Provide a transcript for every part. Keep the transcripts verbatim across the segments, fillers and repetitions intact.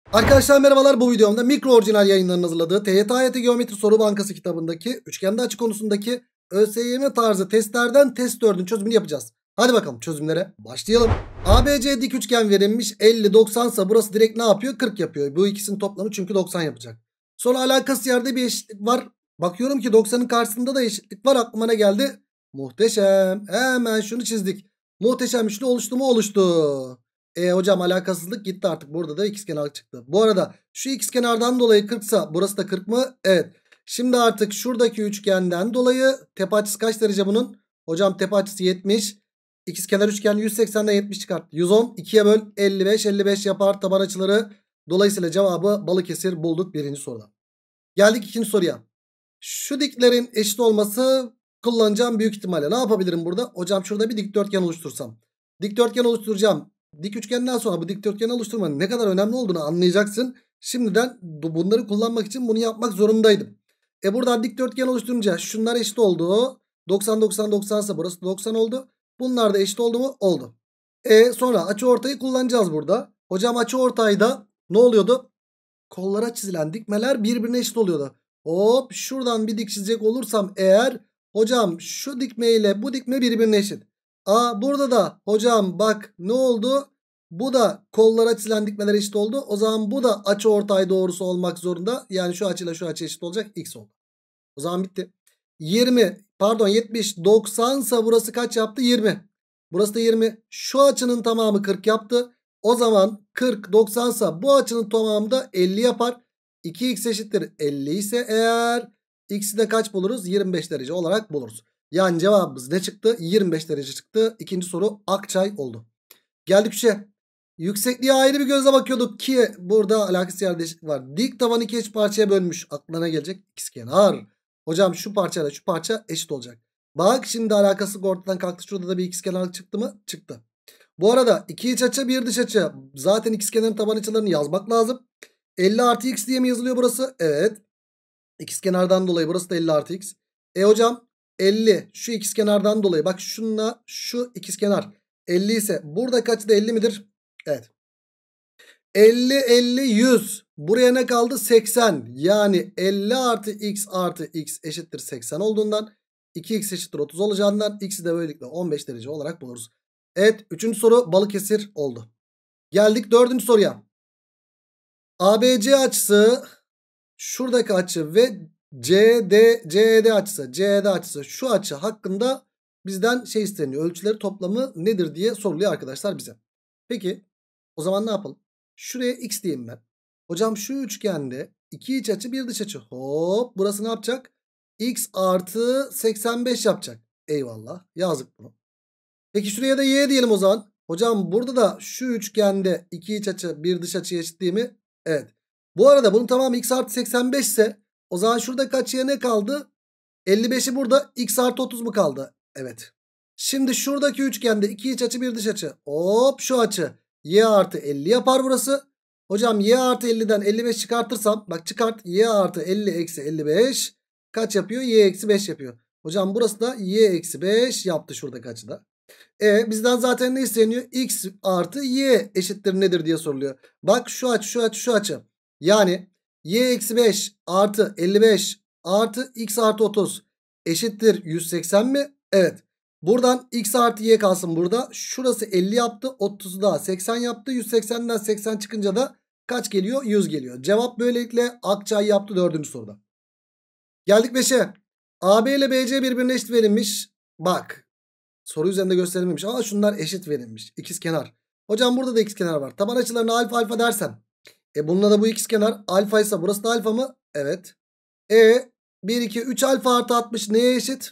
Arkadaşlar merhabalar, bu videomda Mikro Orijinal Yayınları'nın hazırladığı T Y T A Y T Geometri Soru Bankası kitabındaki üçgende açı konusundaki ÖSYM tarzı testlerden test dördün çözümünü yapacağız. Hadi bakalım çözümlere başlayalım. A B C dik üçgen verilmiş, elli doksan ise burası direkt ne yapıyor? kırk yapıyor. Bu ikisinin toplamı çünkü doksan yapacak. Sonra alakasız yerde bir eşitlik var. Bakıyorum ki doksanın karşısında da eşitlik var. Aklıma ne geldi? Muhteşem. Hemen şunu çizdik. Muhteşem üçlü oluştu mu? Oluştu. E hocam alakasızlık gitti artık. Burada da ikizkenar çıktı. Bu arada şu ikizkenardan dolayı kırk ise burası da kırk mı? Evet. Şimdi artık şuradaki üçgenden dolayı tepe açısı kaç derece bunun? Hocam tepe açısı yetmiş. İkizkenar üçgen yüz seksenden yetmiş çıkart. yüz on. ikiye böl. elli beş. elli beş yapar taban açıları. Dolayısıyla cevabı Balıkesir bulduk birinci soruda. Geldik ikinci soruya. Şu diklerin eşit olması kullanacağım büyük ihtimalle. Ne yapabilirim burada? Hocam şurada bir dikdörtgen oluştursam. Dikdörtgen oluşturacağım. Dik üçgenden sonra bu dikdörtgeni oluşturmanın ne kadar önemli olduğunu anlayacaksın. Şimdiden bunları kullanmak için bunu yapmak zorundaydım. E buradan dikdörtgen oluşturunca şunlar eşit oldu. doksan doksan doksan ise burası doksan oldu. Bunlar da eşit oldu mu? Oldu. E sonra açıortayı kullanacağız burada. Hocam açıortayda ne oluyordu? Kollara çizilen dikmeler birbirine eşit oluyordu. Hop şuradan bir dik çizecek olursam eğer hocam şu dikme ile bu dikme birbirine eşit. Aa burada da hocam bak ne oldu? Bu da kollara çizilen dikmeler eşit oldu. O zaman bu da açıortay doğrusu olmak zorunda. Yani şu açıyla şu açı eşit olacak. X oldu. O zaman bitti. yirmi pardon yetmiş doksan ise burası kaç yaptı? yirmi. Burası da yirmi. Şu açının tamamı kırk yaptı. O zaman kırk doksan ise bu açının tamamı da elli yapar. iki x eşittir elli ise eğer x'i de kaç buluruz? yirmi beş derece olarak buluruz. Yani cevabımız ne çıktı? yirmi beş derece çıktı. İkinci soru Akçay oldu. Geldik üçe. Yüksekliğe ayrı bir gözle bakıyorduk ki burada alakası yer değişiklik var. Dik tabanı iki eş parçaya bölmüş. Aklına gelecek ikizkenar. Hocam şu parçayla şu parça eşit olacak. Bak şimdi alakası ortadan kalktı. Şurada da bir ikizkenar çıktı mı? Çıktı. Bu arada iki iç açı bir dış açı. Zaten ikizkenarın taban açılarını yazmak lazım. elli artı x diye mi yazılıyor burası? Evet. İkizkenardan dolayı burası da elli artı x. E hocam elli şu ikizkenardan dolayı bak şununla şu ikizkenar elli ise burada kaçı da elli midir? Evet. elli elli yüz. Buraya ne kaldı? seksen. Yani elli artı x artı x eşittir seksen olduğundan iki x eşittir otuz olacağından x'i de böylelikle on beş derece olarak buluruz. Evet, üçüncü soru Balıkesir oldu. Geldik dördüncü soruya. A B C açısı şuradaki açı ve C D C E D açısı C E D açısı şu açı hakkında bizden şey isteniyor. Ölçüleri toplamı nedir diye soruluyor arkadaşlar bize. Peki o zaman ne yapalım? Şuraya x diyeyim ben. Hocam şu üçgende iki iç açı bir dış açı. Hop burası ne yapacak? X artı seksen beş yapacak. Eyvallah yazdık bunu. Peki şuraya da y diyelim o zaman. Hocam burada da şu üçgende iki iç açı bir dış açıya eşit değil mi? Evet. Bu arada bunun tamamı x artı seksen beş ise o zaman şurada kaçıya ne kaldı? elli beşi burada x artı otuz mu kaldı? Evet. Şimdi şuradaki üçgende iki iç açı bir dış açı. Hop şu açı y artı elli yapar burası. Hocam y artı elliden elli beş çıkartırsam bak çıkart y artı elli eksi elli beş kaç yapıyor? Y eksi beş yapıyor. Hocam burası da y eksi beş yaptı şuradaki açıda. E bizden zaten ne isteniyor? X artı y eşittir nedir diye soruluyor. Bak şu açı şu açı şu açı. Yani y eksi beş artı elli beş artı x artı otuz eşittir yüz seksen mi? Evet. Buradan x artı y kalsın burada. Şurası elli yaptı. otuzu da seksen yaptı. yüz seksenden seksen çıkınca da kaç geliyor? yüz geliyor. Cevap böylelikle Akçay yaptı dördüncü soruda. Geldik beşe. A B ile B C birbirine eşit verilmiş. Bak. Soru üzerinde gösterilmemiş ama şunlar eşit verilmiş. İkizkenar. Hocam burada da ikizkenar var. Taban açılarına alfa alfa dersem. E bununla da bu ikizkenar alfa ise burası da alfa mı? Evet. E bir iki üç alfa artı altmış neye eşit?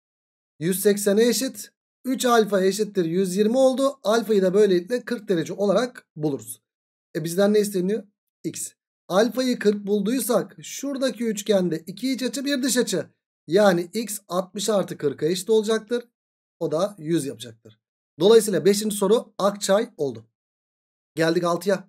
yüz seksene eşit. üç alfa eşittir yüz yirmi oldu. Alfayı da böylelikle kırk derece olarak buluruz. E bizden ne isteniyor? X. Alfayı kırk bulduysak şuradaki üçgende iki iç açı bir dış açı. Yani x altmış artı kırka eşit olacaktır. O da yüz yapacaktır. Dolayısıyla beşinci soru Akçay oldu. Geldik altıya.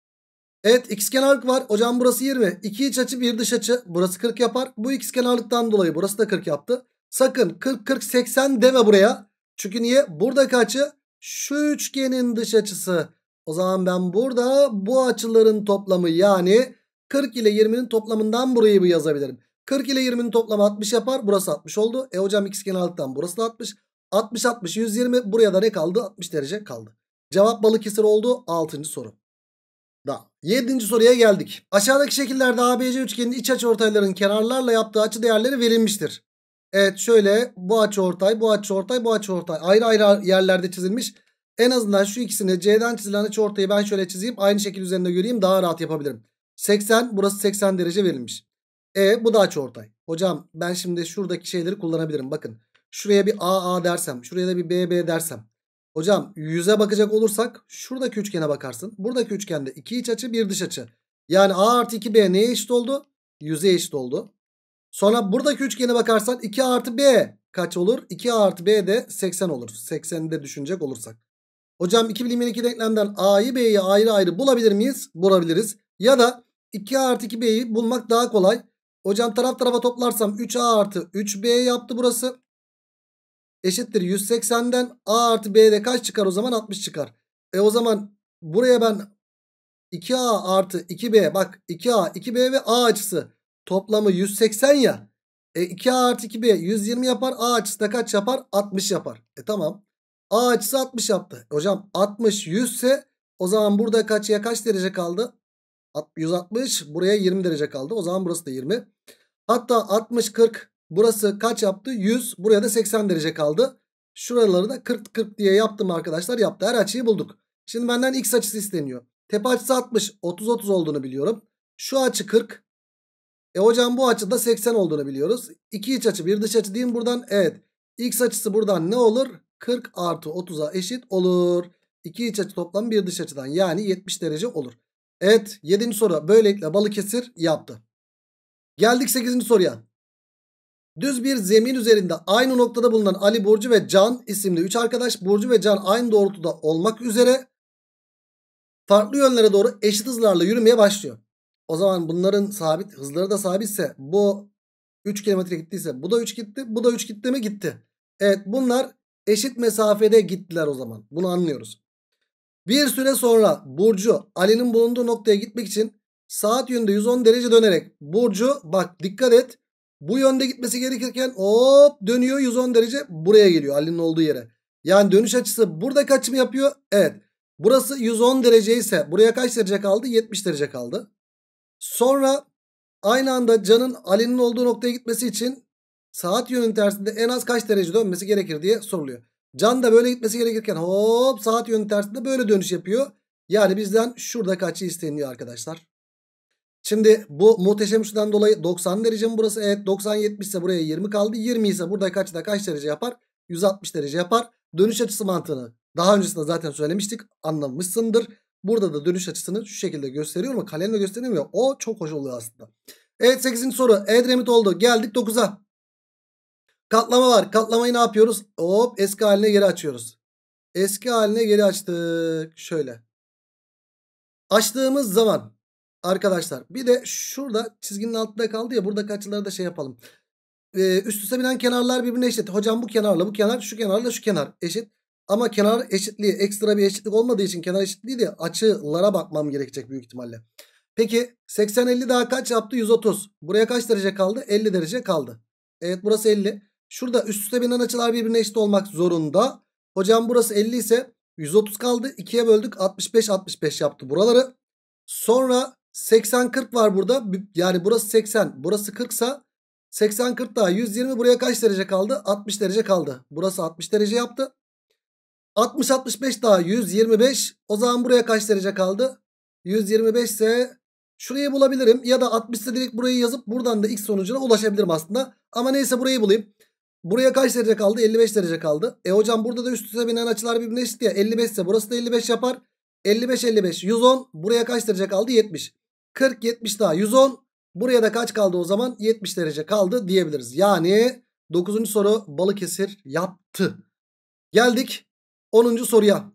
Evet ikizkenarlık var. Hocam burası yirmi. iki iç açı bir dış açı. Burası kırk yapar. Bu ikizkenarlıktan dolayı burası da kırk yaptı. Sakın kırk kırk seksen deme buraya. Çünkü niye? Buradaki açı şu üçgenin dış açısı. O zaman ben burada bu açıların toplamı yani kırk ile yirminin toplamından burayı bir yazabilirim. kırk ile yirminin toplamı altmış yapar. Burası altmış oldu. E hocam ikizkenarlıktan burası da altmış. altmış altmış yüz yirmi. Buraya da ne kaldı? altmış derece kaldı. Cevap Balıkesir oldu. altıncı soru. Da. yedinci soruya geldik. Aşağıdaki şekillerde A B C üçgenin iç açıortayların kenarlarla yaptığı açı değerleri verilmiştir. Evet şöyle bu açıortay, bu açıortay, bu açıortay ayrı ayrı yerlerde çizilmiş. En azından şu ikisini C'den çizilen açıortayı ben şöyle çizeyim. Aynı şekil üzerinde göreyim, daha rahat yapabilirim. seksen, burası seksen derece verilmiş. E bu da açıortay. Hocam ben şimdi şuradaki şeyleri kullanabilirim. Bakın şuraya bir A A dersem, şuraya da bir B B dersem. Hocam yüze bakacak olursak şuradaki üçgene bakarsın. Buradaki üçgende iki iç açı bir dış açı. Yani A artı iki B neye eşit oldu? yüze eşit oldu. Sonra buradaki üçgene bakarsan iki artı B kaç olur? iki artı B de seksen olur. sekseni de düşünecek olursak. Hocam iki bilinmeyen iki denklemden A'yı B'yi ayrı ayrı bulabilir miyiz? Bulabiliriz. Ya da iki artı iki B'yi bulmak daha kolay. Hocam taraf tarafa toplarsam üç A artı üç B yaptı burası. Eşittir yüz seksenden A artı B'de kaç çıkar o zaman? altmış çıkar. E o zaman buraya ben iki A artı iki B, bak iki A iki B ve A açısı toplamı yüz seksen ya. E iki A artı iki B yüz yirmi yapar. A açısı da kaç yapar? altmış yapar. E tamam. A açısı altmış yaptı. E hocam altmış yüz ise o zaman burada kaçya kaç derece kaldı? yüz altmış, buraya yirmi derece kaldı. O zaman burası da yirmi. Hatta altmış kırk, burası kaç yaptı? yüz, buraya da seksen derece kaldı. Şuraları da kırk kırk diye yaptım arkadaşlar. Yaptı. Her açıyı bulduk. Şimdi benden x açısı isteniyor. Tepe açısı altmış, otuz otuz olduğunu biliyorum. Şu açı kırk. E hocam bu açıda seksen olduğunu biliyoruz. iki iç açı bir dış açı diyeyim buradan. Evet. X açısı buradan ne olur? kırk artı otuza eşit olur. iki iç açı toplam bir dış açıdan, yani yetmiş derece olur. Evet, yedinci soru böylelikle Balıkesir yaptı. Geldik sekizinci soruya. Düz bir zemin üzerinde aynı noktada bulunan Ali, Burcu ve Can isimli üç arkadaş, Burcu ve Can aynı doğrultuda olmak üzere farklı yönlere doğru eşit hızlarla yürümeye başlıyor. O zaman bunların sabit hızları da sabitse, bu üç kilometre gittiyse bu da üç gitti, bu da üç gitti mi? Gitti. Evet, bunlar eşit mesafede gittiler o zaman. Bunu anlıyoruz. Bir süre sonra Burcu Ali'nin bulunduğu noktaya gitmek için saat yönünde yüz on derece dönerek, Burcu bak dikkat et, bu yönde gitmesi gerekirken hop dönüyor yüz on derece buraya geliyor, Ali'nin olduğu yere. Yani dönüş açısı burada kaç mı yapıyor? Evet. Burası yüz on derece ise buraya kaç derece kaldı? yetmiş derece kaldı. Sonra aynı anda Can'ın Ali'nin olduğu noktaya gitmesi için saat yönünün tersinde en az kaç derece dönmesi gerekir diye soruluyor. Can da böyle gitmesi gerekirken hop saat yönünün tersinde böyle dönüş yapıyor. Yani bizden şurada kaçı isteniyor arkadaşlar. Şimdi bu muhteşem üçlüden dolayı doksan derece mi burası? Evet, doksan yetmiş ise buraya yirmi kaldı. yirmi ise burada kaçta kaç derece yapar? yüz altmış derece yapar. Dönüş açısı mantığını daha öncesinde zaten söylemiştik. Anlamışsındır. Burada da dönüş açısını şu şekilde gösteriyorum ama kalemle gösteremiyor ya. O çok hoş oluyor aslında. Evet, sekizinci soru Edremit oldu. Geldik dokuza. Katlama var. Katlamayı ne yapıyoruz? Hop eski haline geri açıyoruz. Eski haline geri açtık. Şöyle. Açtığımız zaman arkadaşlar bir de şurada çizginin altında kaldı ya, buradaki açıları da şey yapalım. Ee, üst üste binen kenarlar birbirine eşit. Hocam bu kenarla bu kenar, şu kenarla şu kenar eşit. Ama kenar eşitliği ekstra bir eşitlik olmadığı için kenar eşitliği de açılara bakmam gerekecek büyük ihtimalle. Peki seksen elli daha kaç yaptı? yüz otuz. Buraya kaç derece kaldı? elli derece kaldı. Evet, burası elli. Şurada üst üste binen açılar birbirine eşit olmak zorunda. Hocam burası elli ise yüz otuz kaldı. ikiye böldük, altmış beş altmış beş yaptı buraları. Sonra seksen kırk var burada. Yani burası seksen, burası kırk ise seksen kırk daha yüz yirmi, buraya kaç derece kaldı? altmış derece kaldı. Burası altmış derece yaptı. altmış altmış beş daha yüz yirmi beş. O zaman buraya kaç derece kaldı? yüz yirmi beş ise şurayı bulabilirim. Ya da altmış ise direkt burayı yazıp buradan da x sonucuna ulaşabilirim aslında. Ama neyse, burayı bulayım. Buraya kaç derece kaldı? elli beş derece kaldı. E hocam burada da üst üste binen açılar birbirine eşit ya. elli beş ise burası da elli beş yapar. elli beş elli beş yüz on. Buraya kaç derece kaldı? yetmiş. kırk yetmiş daha yüz on. Buraya da kaç kaldı o zaman? yetmiş derece kaldı diyebiliriz. Yani dokuzuncu soru Balıkesir yaptı. Geldik onuncu soruya.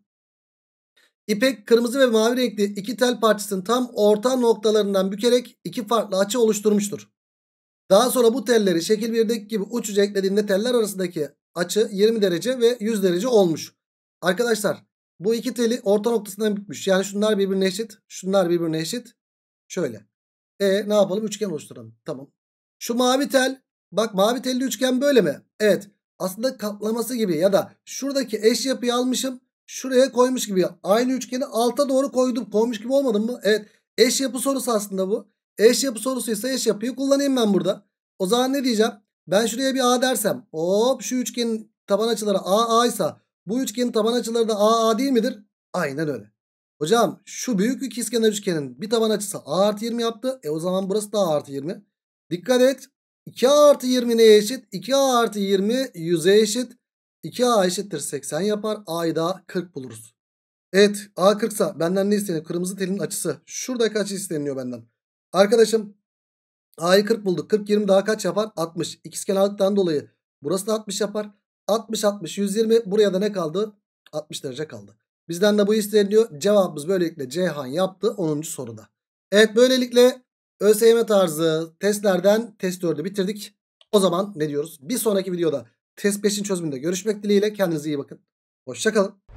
İpek kırmızı ve mavi renkli iki tel parçasının tam orta noktalarından bükerek iki farklı açı oluşturmuştur. Daha sonra bu telleri şekil birdeki gibi uç uca eklediğinde teller arasındaki açı yirmi derece ve yüz derece olmuş. Arkadaşlar Bu iki teli orta noktasından bitmiş. Yani şunlar birbirine eşit. Şunlar birbirine eşit. Şöyle. E ne yapalım? Üçgen oluşturalım. Tamam. Şu mavi tel. Bak mavi telli üçgen böyle mi? Evet. Aslında kaplaması gibi ya da şuradaki eş yapıyı almışım. Şuraya koymuş gibi. Aynı üçgeni alta doğru koydum. Koymuş gibi olmadım mı? Evet. Eş yapı sorusu aslında bu. Eş yapı sorusuysa eş yapıyı kullanayım ben burada. O zaman ne diyeceğim? Ben şuraya bir A dersem. Hop şu üçgenin taban açıları A A ise bu üçgenin taban açıları da A A değil midir? Aynen öyle. Hocam şu büyük ikizkenar üçgenin bir taban açısı A artı yirmi yaptı. E o zaman burası da A artı yirmi. Dikkat et. iki A artı yirmi neye eşit? iki A artı yirmi yüze eşit. iki A eşittir seksen yapar. A'yı da kırk buluruz. Evet A kırk ise benden ne isteniyor? Kırmızı telin açısı. Şuradaki açı isteniyor benden. Arkadaşım A'yı kırk bulduk. kırk yirmi daha kaç yapar? altmış. İkizkenarlıktan dolayı burası da altmış yapar. altmış altmış yüz yirmi. Buraya da ne kaldı? altmış derece kaldı. Bizden de bu isteniyor. Cevabımız böylelikle Ceyhan yaptı onuncu soruda. Evet böylelikle ÖSYM tarzı testlerden test dördü bitirdik. O zaman ne diyoruz? Bir sonraki videoda test beşin çözümünde görüşmek dileğiyle. Kendinize iyi bakın. Hoşça kalın.